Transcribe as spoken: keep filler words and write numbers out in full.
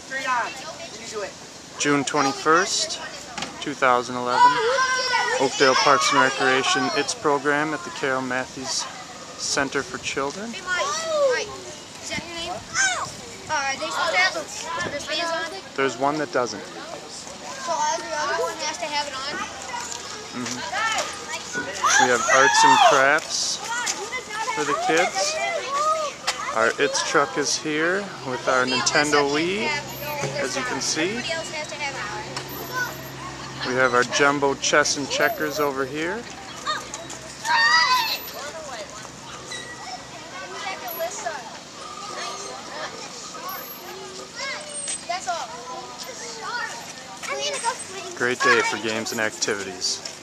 June twenty-first, two thousand eleven, Oakdale Parks and Recreation, its program at the Carol Matthews Center for Children. Hey Mike, Mike, is that your name? Uh, are they supposed to have their fans on? There's one that doesn't. So every other one has to have it on? Mm-hmm. We have arts and crafts for the kids. Our It's truck is here with our Nintendo Wii, as you can see. We have our jumbo chess and checkers over here. Great day for games and activities.